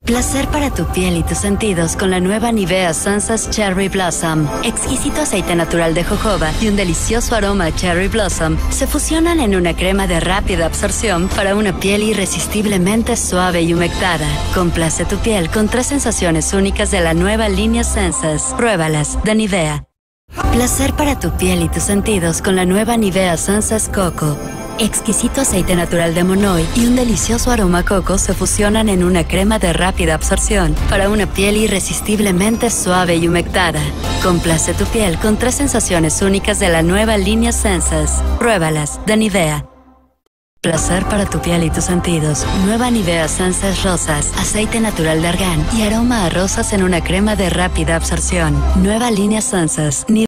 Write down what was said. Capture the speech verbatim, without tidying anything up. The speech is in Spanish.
Placer para tu piel y tus sentidos con la nueva Nivea Sunset Cherry Blossom. Exquisito aceite natural de jojoba y un delicioso aroma a Cherry Blossom se fusionan en una crema de rápida absorción para una piel irresistiblemente suave y humectada. Complace tu piel con tres sensaciones únicas de la nueva línea Senses. Pruébalas, de Nivea. Placer para tu piel y tus sentidos con la nueva Nivea Sunset Coco. Exquisito aceite natural de Monoi y un delicioso aroma a coco se fusionan en una crema de rápida absorción para una piel irresistiblemente suave y humectada. Complace tu piel con tres sensaciones únicas de la nueva línea Senses. Pruébalas, de Nivea. Placer para tu piel y tus sentidos. Nueva Nivea Senses Rosas, aceite natural de argán y aroma a rosas en una crema de rápida absorción. Nueva línea Senses.